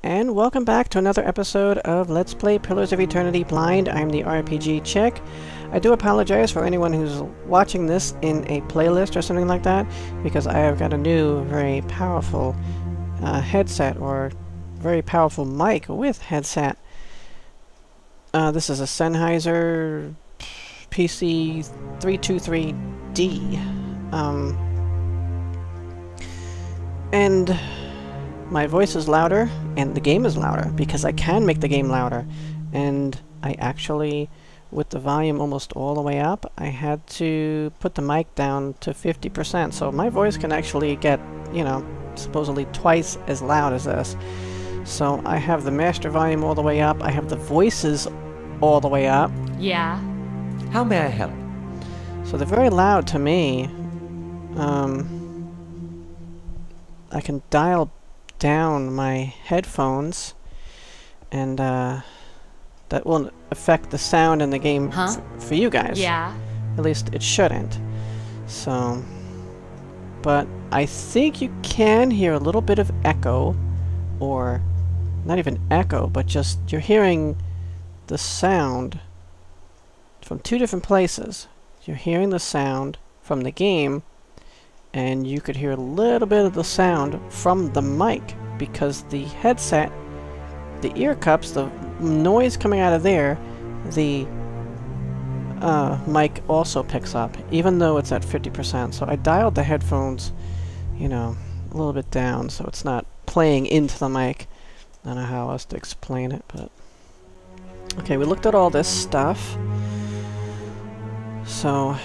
and welcome back to another episode of Let's Play Pillars of Eternity Blind. I'm the RPG Chick. I do apologize for anyone who's watching this in a playlist or something like that, because I have got a new, very powerful headset, or very powerful mic with headset. This is a Sennheiser PC323D. And my voice is louder, and the game is louder, because I can make the game louder. And I actually, with the volume almost all the way up, I had to put the mic down to 50%. So my voice can actually get, you know, supposedly twice as loud as this. So I have the master volume all the way up, I have the voices all the way up. Yeah. How may I help? So they're very loud to me. I can dial down my headphones, and that won't affect the sound in the game for you guys. Yeah. At least it shouldn't. So, but I think you can hear a little bit of echo, or not even echo, but just you're hearing the sound from two different places. You're hearing the sound from the game, and you could hear a little bit of the sound from the mic, because the headset, the ear cups, the noise coming out of there, the mic also picks up, even though it's at 50%. So I dialed the headphones, you know, a little bit down, so it's not playing into the mic. I don't know how else to explain it, but... Okay, we looked at all this stuff. So...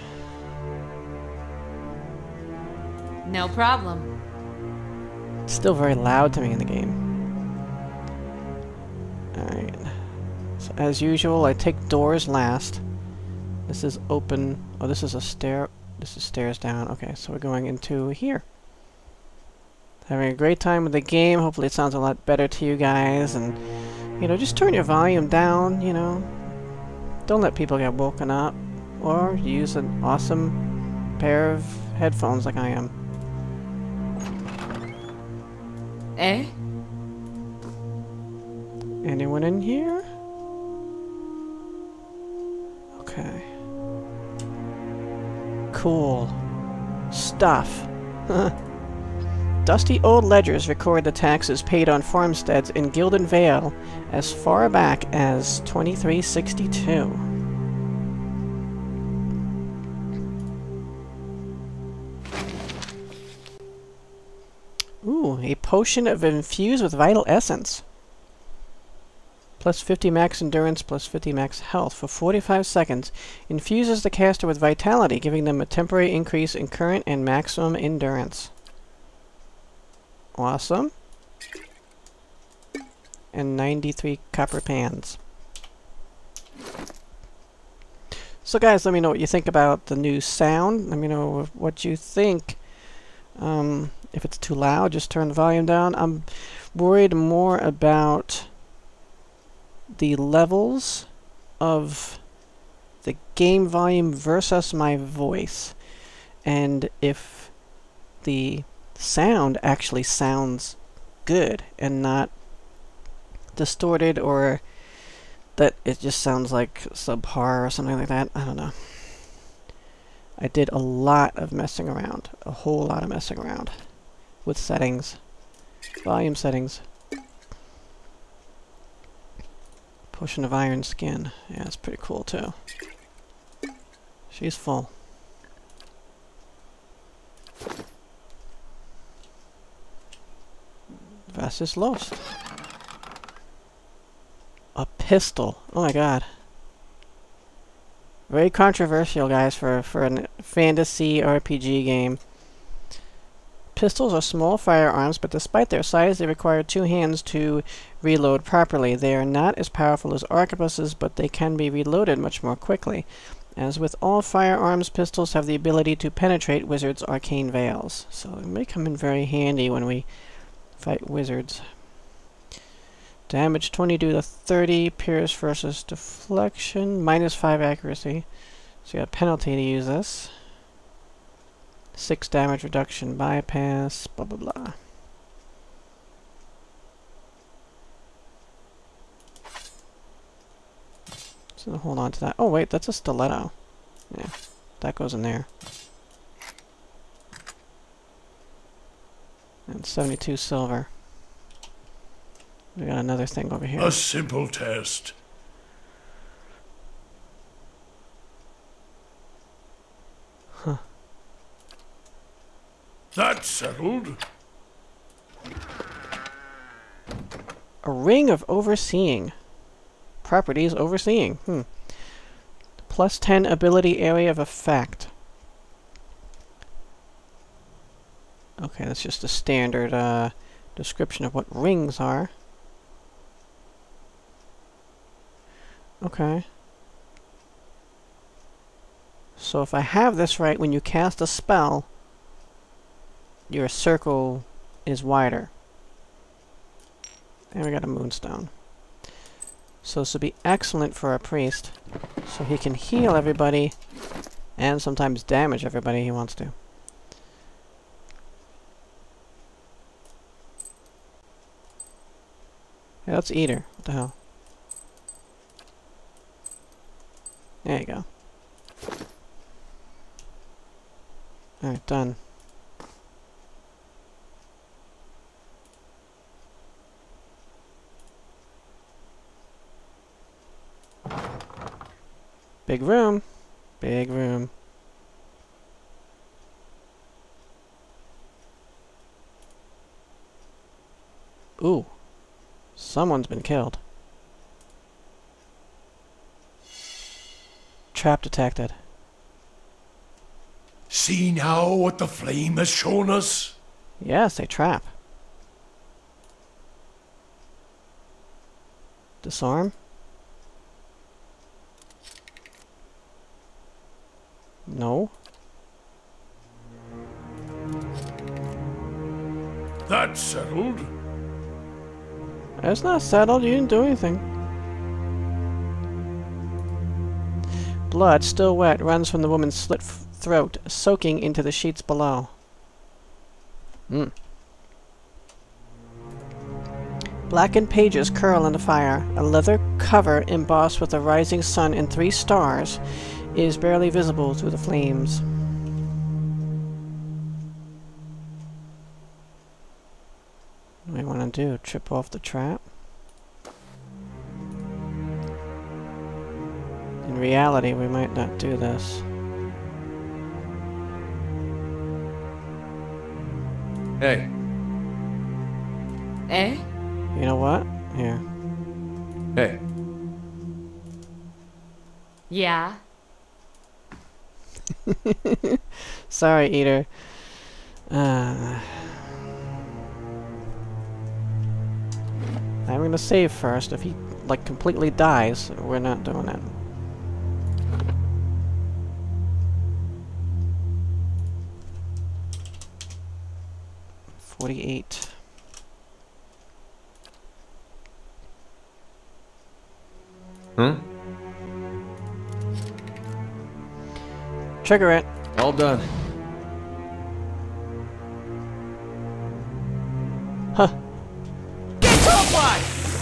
No problem. It's still very loud to me in the game. Alright. So as usual, I take doors last. This is open. Oh, this is a stair. This is stairs down. Okay, so we're going into here. Having a great time with the game. Hopefully it sounds a lot better to you guys. And, you know, just turn your volume down, you know. Don't let people get woken up. Or use an awesome pair of headphones like I am. Eh? Anyone in here? Okay. Cool. Stuff. Dusty old ledgers record the taxes paid on farmsteads in Gilden Vale as far back as 2362. Ooh, a potion of infused with vital essence. Plus 50 max endurance, plus 50 max health for 45 seconds. Infuses the caster with vitality, giving them a temporary increase in current and maximum endurance. Awesome. And 93 copper pans. So guys, let me know what you think about the new sound. Let me know what you think. If it's too loud, just turn the volume down. I'm worried more about the levels of the game volume versus my voice, and if the sound actually sounds good and not distorted, or that it just sounds like subpar or something like that. I don't know. I did a lot of messing around, a whole lot of messing around with settings, volume settings. Potion of Iron Skin. Yeah, it's pretty cool too. She's full. Was ist los? A pistol. Oh my god. Very controversial, guys, for a fantasy RPG game. Pistols are small firearms, but despite their size, they require two hands to reload properly. They are not as powerful as arquebuses, but they can be reloaded much more quickly. As with all firearms, pistols have the ability to penetrate wizards' arcane veils, so it may come in very handy when we fight wizards. Damage 22 to 30, pierce versus deflection, -5 accuracy. So you got a penalty to use this. 6 damage reduction, bypass, blah blah blah. So hold on to that. Oh wait, that's a stiletto. Yeah, that goes in there. And 72 silver. We got another thing over here. A simple test. Huh. That's settled. A ring of overseeing. Properties overseeing. Plus 10 ability area of effect. Okay, that's just a standard description of what rings are. Okay. So if I have this right, when you cast a spell, your circle is wider. And we got a moonstone. So this would be excellent for a priest, so he can heal everybody and sometimes damage everybody he wants to. Yeah, let's eat her. What the hell? There you go. Alright, done. Big room. Big room. Ooh. Someone's been killed. Trap detected. See now what the flame has shown us? Yes, a trap. Disarm. No. That's settled. It's not settled. You didn't do anything. Blood, still wet, runs from the woman's slit throat, soaking into the sheets below. Blackened pages curl in the fire. A leather cover embossed with a rising sun and 3 stars is barely visible through the flames. What do we want to do? Trip off the trap? In reality, we might not do this. Hey. Eh? You know what? Here. Hey. Yeah? Sorry, Eater. I'm gonna save first. If he, like, completely dies, we're not doing it. $48. Trigger it. All done. Huh. Get top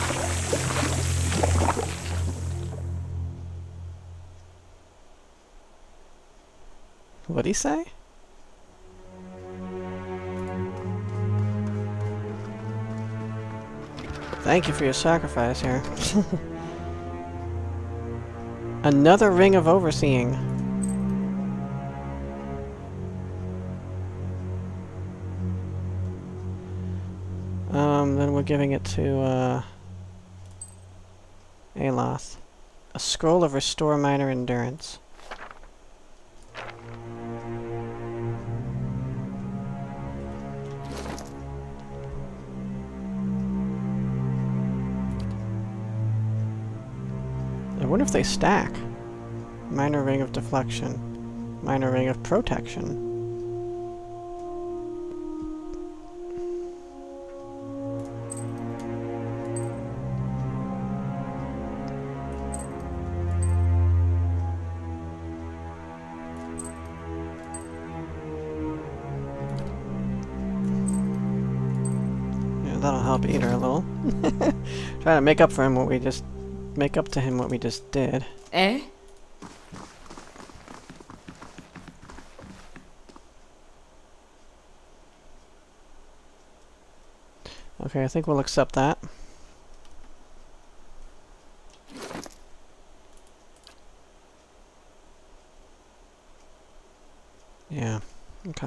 What'd he say? Thank you for your sacrifice here. Another ring of overseeing. Then we're giving it to, Aloth. A scroll of Restore Minor Endurance. I wonder if they stack. Minor Ring of Deflection. Minor Ring of Protection. Yeah, that'll help Eater a little. Trying to make up for him what we just make up to him what we just did. Eh? Okay, I think we'll accept that. Yeah, okay.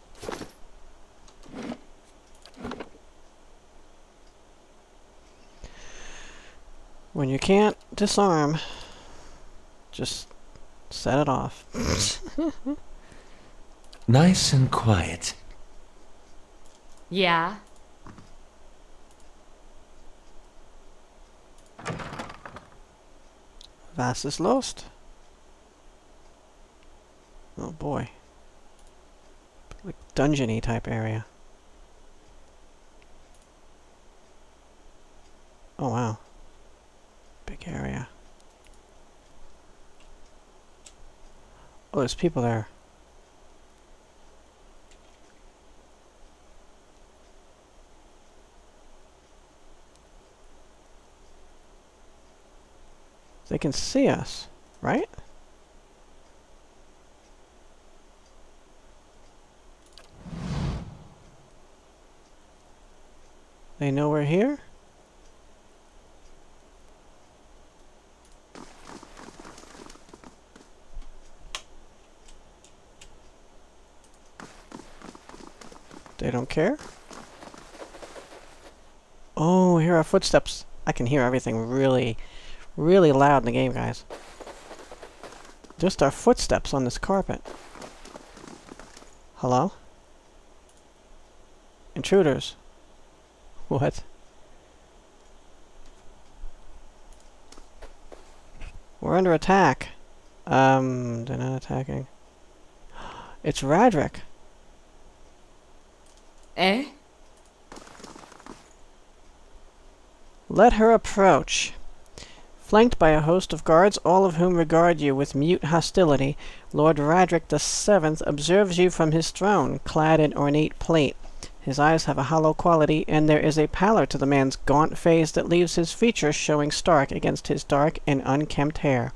When you can't disarm, just set it off. Nice and quiet. Yeah. Was ist lost? Oh boy. Like dungeon-y type area. Oh wow. Big area. Oh, there's people there. They can see us, right? They know we're here? They don't care? Oh, here are footsteps. I can hear everything really loud in the game, guys. Just our footsteps on this carpet. Hello? Intruders. What? We're under attack. They're not attacking. It's Raedric. Eh? Let her approach. Flanked by a host of guards, all of whom regard you with mute hostility, Lord Raedric VII observes you from his throne, clad in ornate plate. His eyes have a hollow quality, and there is a pallor to the man's gaunt face that leaves his features showing stark against his dark and unkempt hair.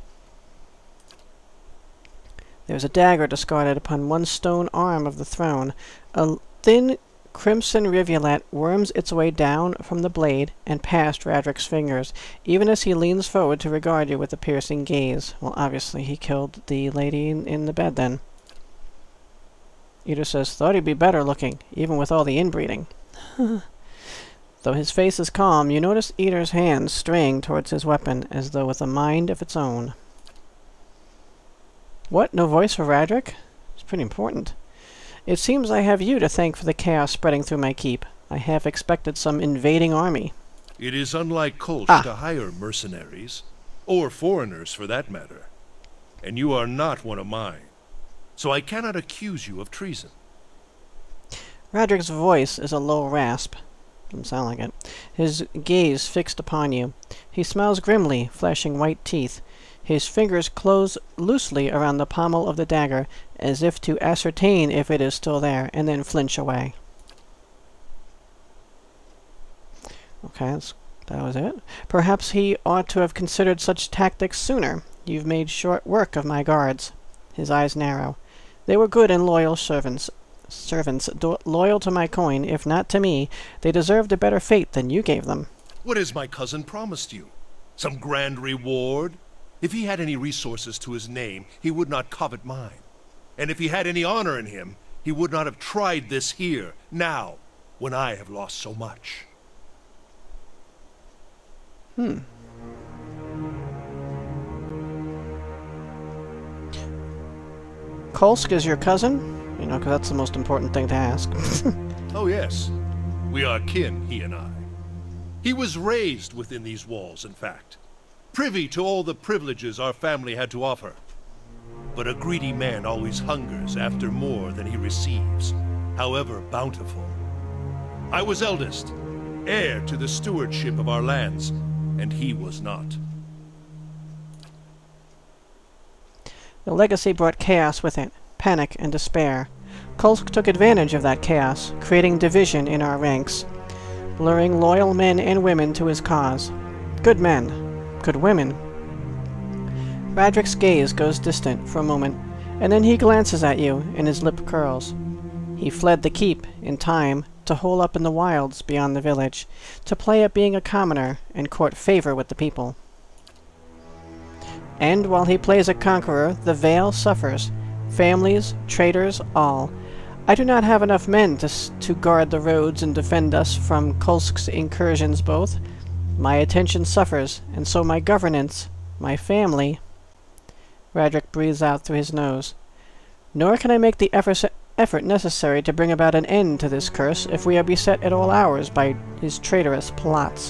There is a dagger discarded upon one stone arm of the throne. A thin crimson rivulet worms its way down from the blade and past Raedric's fingers, even as he leans forward to regard you with a piercing gaze. Well, obviously he killed the lady in the bed then. Eater says, thought he'd be better looking, even with all the inbreeding. Though his face is calm, you notice Eater's hands straying towards his weapon, as though with a mind of its own. What? No voice for Raedric? It's pretty important. It seems I have you to thank for the chaos spreading through my keep. I half expected some invading army. It is unlike Kolsch to hire mercenaries, or foreigners for that matter. And you are not one of mine, so I cannot accuse you of treason. Raedric's voice is a low rasp. Doesn't sound like it. His gaze fixed upon you. He smiles grimly, flashing white teeth. His fingers close loosely around the pommel of the dagger, as if to ascertain if it is still there, and then flinch away. Okay, that was it. Perhaps he ought to have considered such tactics sooner. You've made short work of my guards. His eyes narrow. They were good and loyal servants, loyal to my coin, if not to me. They deserved a better fate than you gave them. What has my cousin promised you? Some grand reward? If he had any resources to his name, he would not covet mine. And if he had any honor in him, he would not have tried this here, now, when I have lost so much. Kolsk is your cousin? You know, because that's the most important thing to ask. Oh yes, we are kin, he and I. He was raised within these walls, in fact, privy to all the privileges our family had to offer. But a greedy man always hungers after more than he receives, however bountiful. I was eldest, heir to the stewardship of our lands, and he was not. The legacy brought chaos with it, panic and despair. Kolsk took advantage of that chaos, creating division in our ranks, luring loyal men and women to his cause. Good men, could women? Raedric's gaze goes distant for a moment, and then he glances at you, and his lip curls. He fled the keep, in time, to hole up in the wilds beyond the village, to play at being a commoner and court favor with the people. And while he plays a conqueror, the Vale suffers. Families, traders, all. I do not have enough men to guard the roads and defend us from Kolsk's incursions both. My attention suffers, and so my governance, my family... Raedric breathes out through his nose. Nor can I make the effort necessary to bring about an end to this curse if we are beset at all hours by his traitorous plots.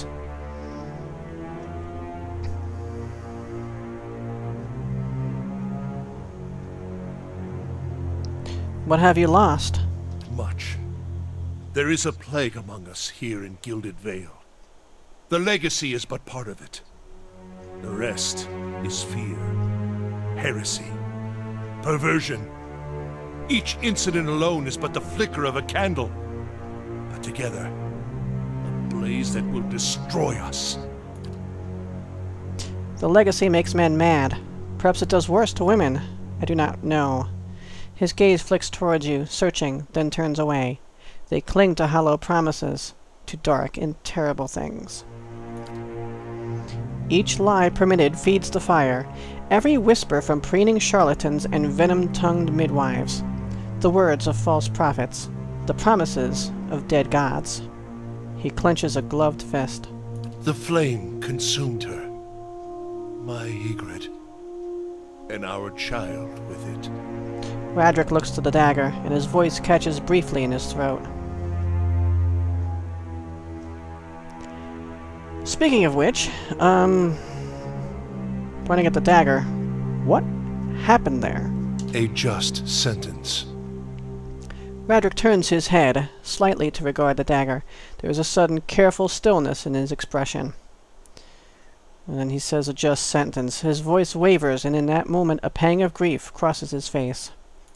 What have you lost? Much. There is a plague among us here in Gilded Vale. The legacy is but part of it. The rest is fear, heresy, perversion. Each incident alone is but the flicker of a candle. But together, a blaze that will destroy us. The legacy makes men mad. Perhaps it does worse to women. I do not know. His gaze flicks towards you, searching, then turns away. They cling to hollow promises, to dark and terrible things. Each lie permitted feeds the fire, every whisper from preening charlatans and venom-tongued midwives. The words of false prophets, the promises of dead gods. He clenches a gloved fist. The flame consumed her. My Ygritte. And our child with it. Raedric looks to the dagger, and his voice catches briefly in his throat. Speaking of which, pointing at the dagger, what happened there? A just sentence. Raedric turns his head slightly to regard the dagger. There is a sudden careful stillness in his expression. And then he says a just sentence. His voice wavers, and in that moment a pang of grief crosses his face.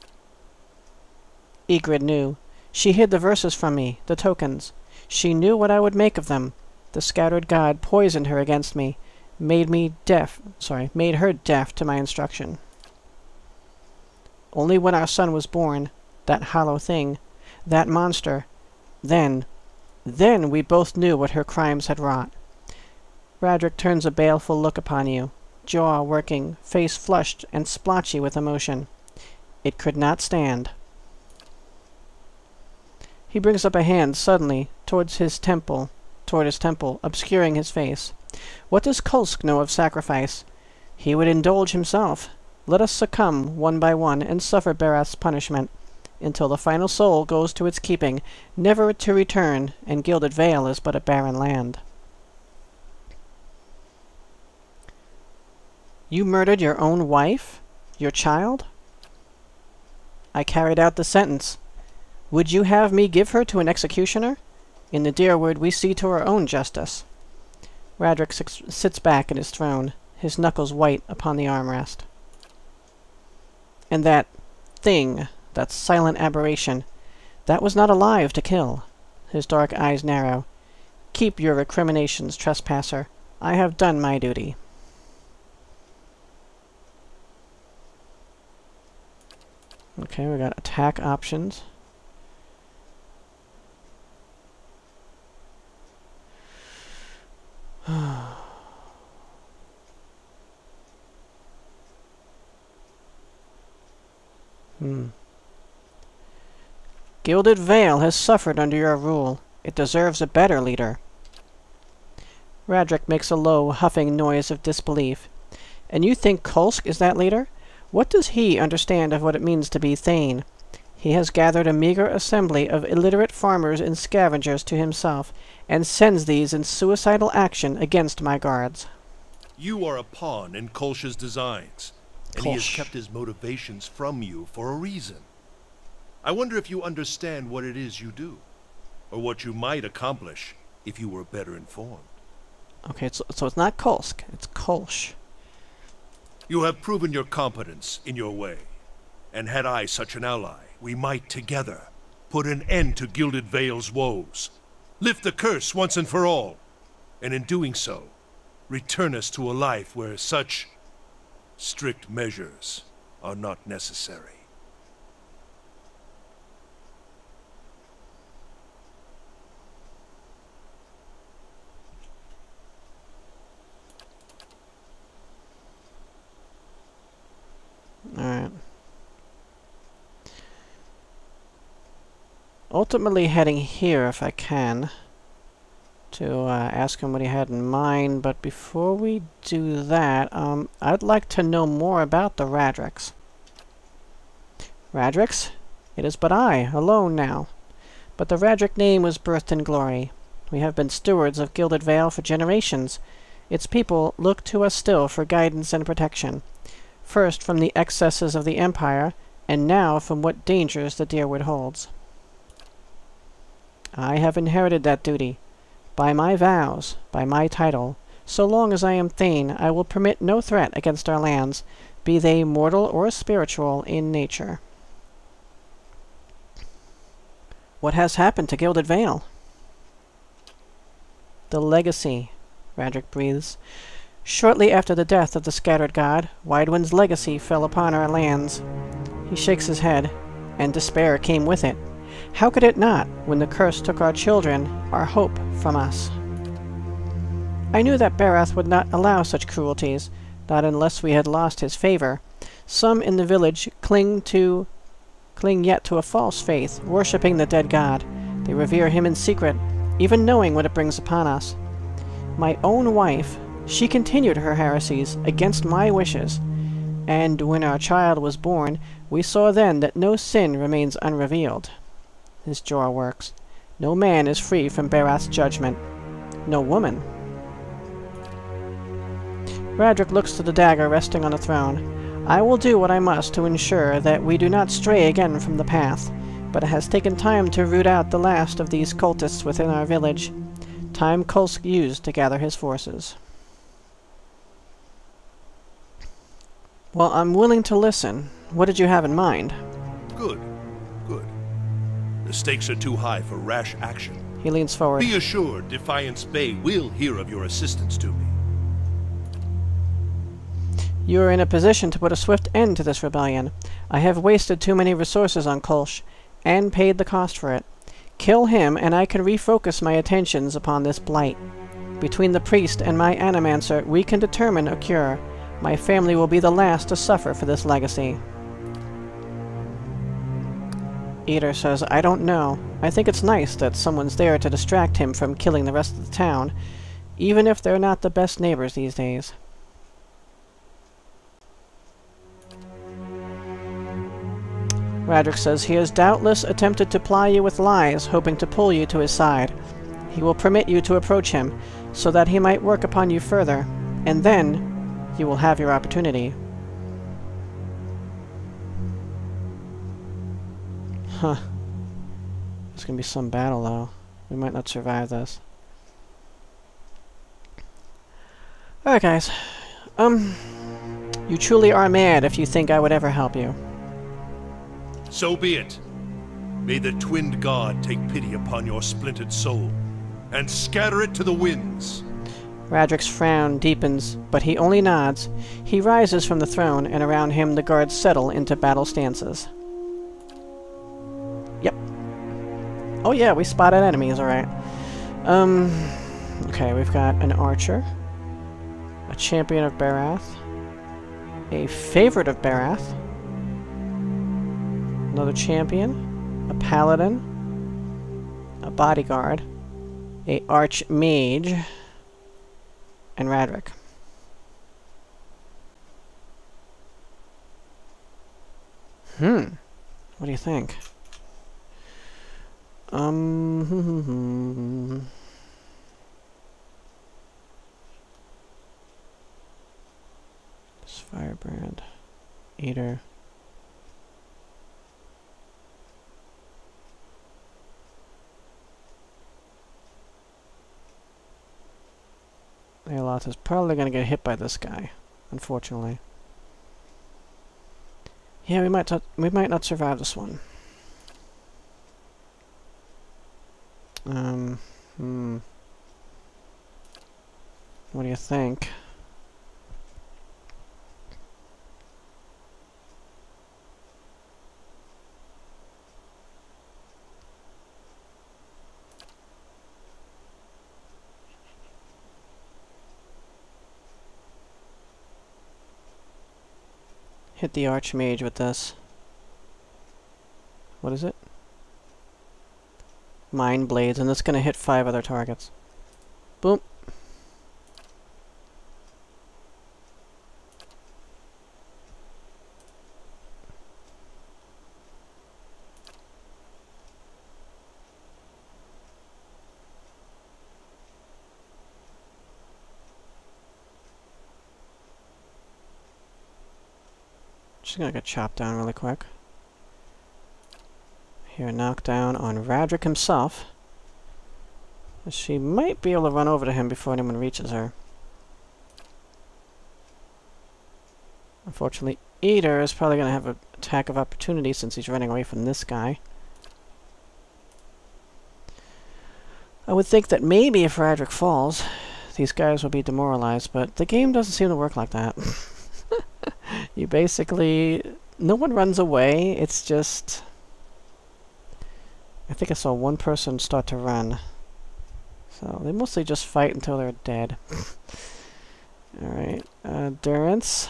Ygritte knew. She hid the verses from me, the tokens. She knew what I would make of them. The scattered god poisoned her against me, made her deaf to my instruction. Only when our son was born, that hollow thing, that monster, then we both knew what her crimes had wrought. Raedric turns a baleful look upon you, jaw working, face flushed and splotchy with emotion. It could not stand. He brings up a hand suddenly toward his temple, obscuring his face. What does Kolsk know of sacrifice? He would indulge himself. Let us succumb one by one and suffer Barath's punishment, until the final soul goes to its keeping, never to return, and Gilded Vale is but a barren land. You murdered your own wife? Your child? I carried out the sentence. Would you have me give her to an executioner? In the Deerwood we see to our own justice. Raedric sits back in his throne, his knuckles white upon the armrest. And that thing, that silent aberration, that was not alive to kill. His dark eyes narrow. Keep your recriminations, trespasser. I have done my duty. Okay, we got attack options. Gilded Vale has suffered under your rule. It deserves a better leader. Raedric makes a low, huffing noise of disbelief. And you think Kolsk is that leader? What does he understand of what it means to be Thane? He has gathered a meager assembly of illiterate farmers and scavengers to himself, and sends these in suicidal action against my guards. You are a pawn in Kolsch's designs, and he has kept his motivations from you for a reason. I wonder if you understand what it is you do, or what you might accomplish if you were better informed. Okay, so it's not Kolsk, it's Kolsch. You have proven your competence in your way, and had I such an ally, we might together put an end to Gilded Vale's woes, lift the curse once and for all, and in doing so, return us to a life where such strict measures are not necessary. Alright. Ultimately heading here if I can to ask him what he had in mind, but before we do that, I'd like to know more about the Raedrics. Raedrics? It is but I, alone now. But the Raedric name was birthed in glory. We have been stewards of Gilded Vale for generations. Its people look to us still for guidance and protection. First from the excesses of the Empire, and now from what dangers the Deerwood holds. I have inherited that duty. By my vows, by my title, so long as I am Thane, I will permit no threat against our lands, be they mortal or spiritual in nature. What has happened to Gilded Vale? The legacy, Raedric breathes. Shortly after the death of the scattered god, Widewind's legacy fell upon our lands. He shakes his head, and despair came with it. How could it not, when the curse took our children, our hope from us? I knew that Barath would not allow such cruelties, not unless we had lost his favor. Some in the village cling yet to a false faith, worshipping the dead god. They revere him in secret, even knowing what it brings upon us. My own wife, she continued her heresies against my wishes, and when our child was born, we saw then that no sin remains unrevealed. His jaw works. No man is free from Barath's judgment. No woman. Raedric looks to the dagger resting on the throne. I will do what I must to ensure that we do not stray again from the path, but it has taken time to root out the last of these cultists within our village. Time Kulsk used to gather his forces. Well, I'm willing to listen. What did you have in mind? Good. Good. The stakes are too high for rash action. He leans forward. Be assured Defiance Bay will hear of your assistance to me. You are in a position to put a swift end to this rebellion. I have wasted too many resources on Kolsch, and paid the cost for it. Kill him, and I can refocus my attentions upon this blight. Between the priest and my animancer, we can determine a cure. My family will be the last to suffer for this legacy. Eater says, I don't know. I think it's nice that someone's there to distract him from killing the rest of the town, even if they're not the best neighbors these days. Raedric says he has doubtless attempted to ply you with lies, hoping to pull you to his side. He will permit you to approach him, so that he might work upon you further, and then you will have your opportunity. Huh. There's gonna be some battle, though. We might not survive this. Alright, guys. You truly are mad if you think I would ever help you. So be it. May the twinned god take pity upon your splintered soul, and scatter it to the winds. Raedric's frown deepens, but he only nods. He rises from the throne, and around him the guards settle into battle stances. Yep. Oh yeah, we spotted enemies, alright. Okay, we've got an archer, a champion of Barath, a favorite of Barath, another champion, a paladin, a bodyguard, a archmage, and Raedric. What do you think? This firebrand, eater. Aeloth is probably going to get hit by this guy, unfortunately. Yeah, we might not survive this one. What do you think? Hit the Archmage with this. What is it? Mind Blades, and it's gonna hit 5 other targets. Boom. Just gonna get chopped down really quick. Here, knockdown on Raedric himself. She might be able to run over to him before anyone reaches her. Unfortunately, Eater is probably gonna have an attack of opportunity since he's running away from this guy. I would think that maybe if Raedric falls, these guys will be demoralized, but the game doesn't seem to work like that. You basically... no one runs away, it's just... I think I saw one person start to run. So they mostly just fight until they're dead. Alright, Durance.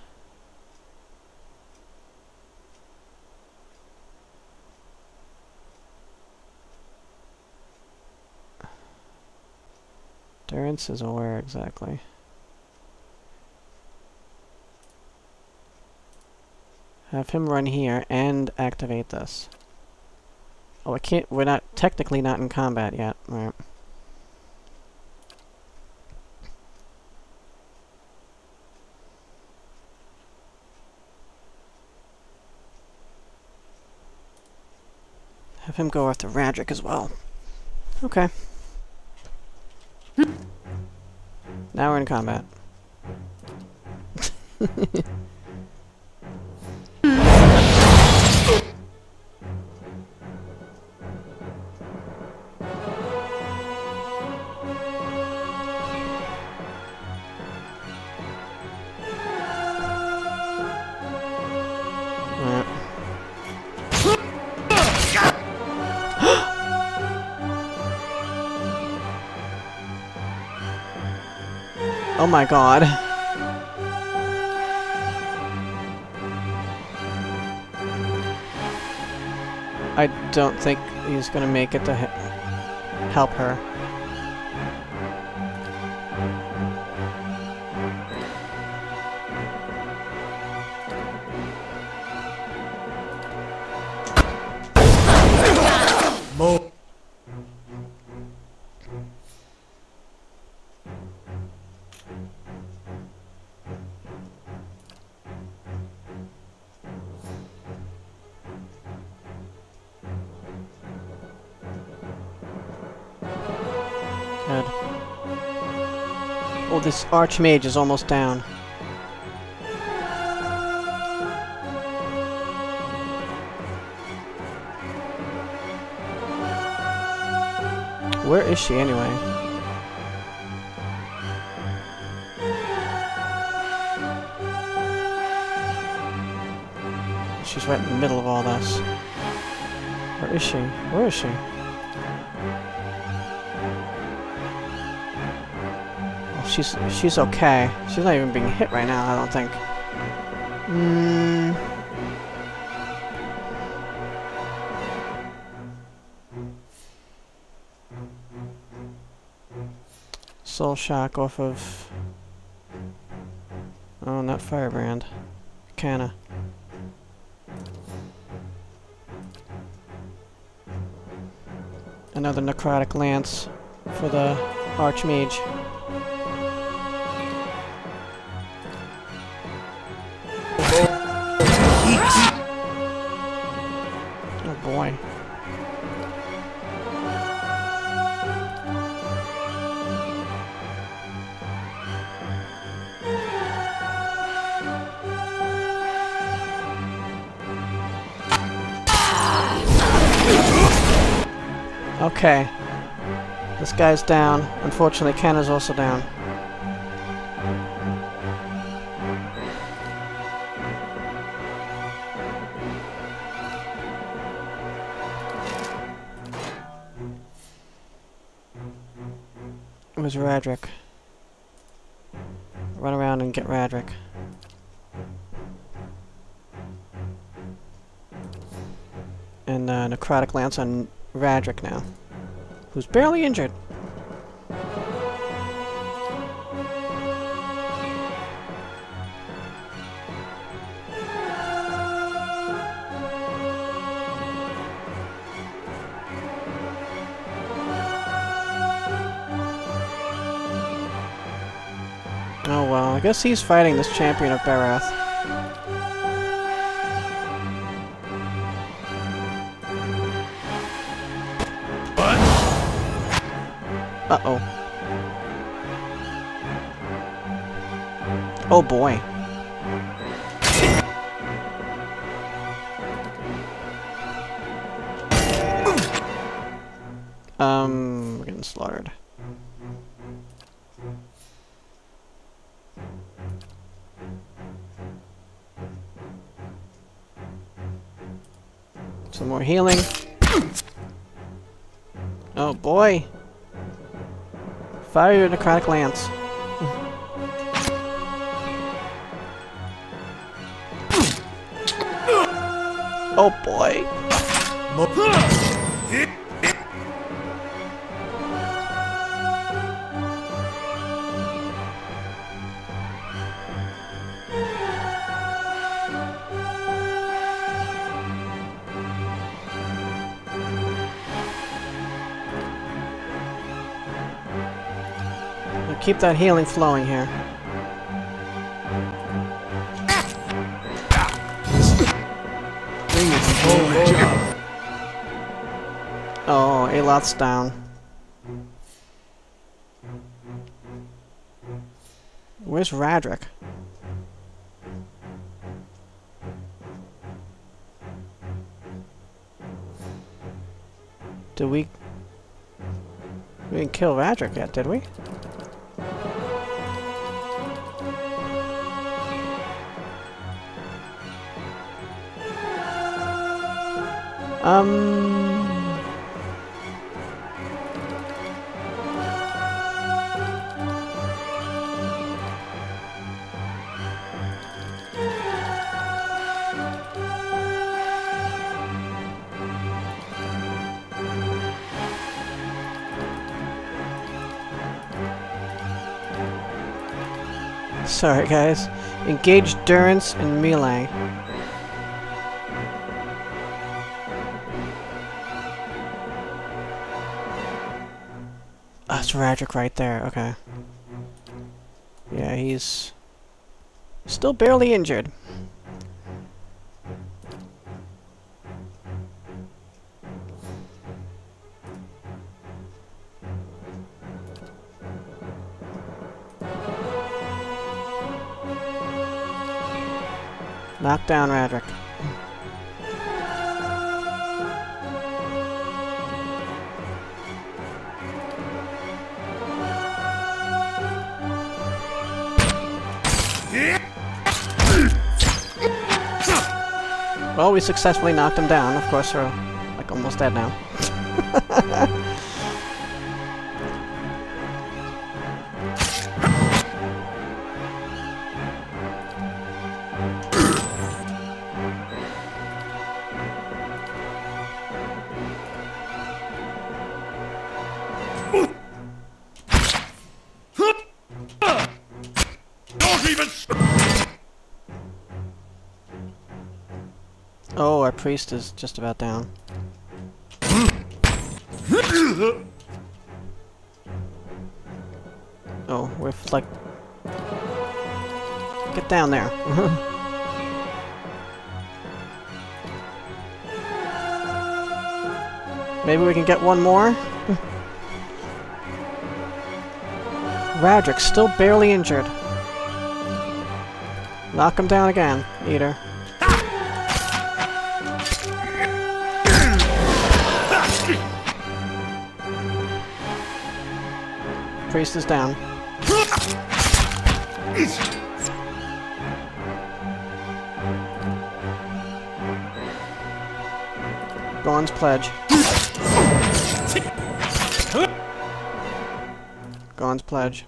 Durance is where exactly? Have him run here and activate this. Oh, I can't. We're not technically not in combat yet. All right. Have him go after Raedric as well. Okay. Now we're in combat. Oh my god. I don't think he's gonna make it to help her. Good. Oh, this Archmage is almost down. Where is she anyway? She's right in the middle of all this. Where is she? Where is she? She's okay. She's not even being hit right now, I don't think. Soul Shock off of... oh, not Firebrand. Canna. Another Necrotic Lance for the Archmage. Oh boy. Okay. This guy's down. Unfortunately, Ken is also down. Where's Raedric? Run around and get Raedric. And necrotic lance on Raedric now, who's barely injured. Oh well, I guess he's fighting this champion of Barath. What? Uh-oh. Oh boy. We're getting slaughtered. Some more healing. Oh boy. Fire your necrotic lance. Oh boy. Keep that healing flowing here. Oh, Aloth's down. Where's Raedric? Did we didn't kill Raedric yet, did we? Sorry guys. Engage Durance and melee. That's Raedric right there, okay. Yeah, he's still barely injured. Knock down Raedric. Well, we successfully knocked him down. Of course, we're like almost dead now. Oh, our priest is just about down. Oh, we're like... Get down there. Maybe we can get one more? Raedric, still barely injured. Knock him down again, Eater. Priest is down. Gorn's pledge. Gon's pledge.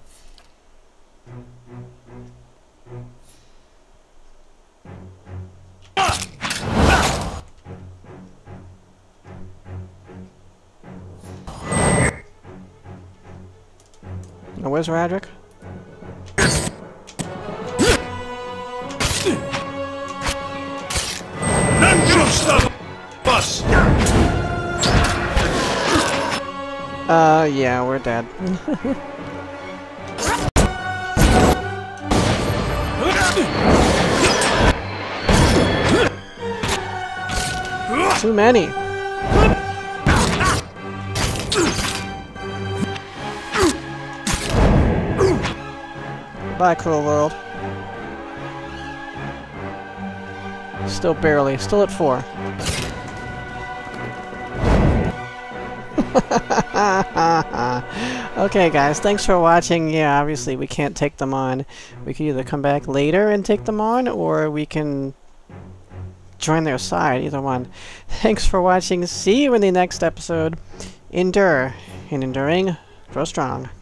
Now, where's Raedric? None shall stop us! Yeah, we're dead. Too many. Bye, cruel world. Still barely. Still at 4. Okay, guys. Thanks for watching. Yeah, obviously we can't take them on. We can either come back later and take them on, or we can join their side. Either one. Thanks for watching. See you in the next episode. Endure. In enduring, grow strong.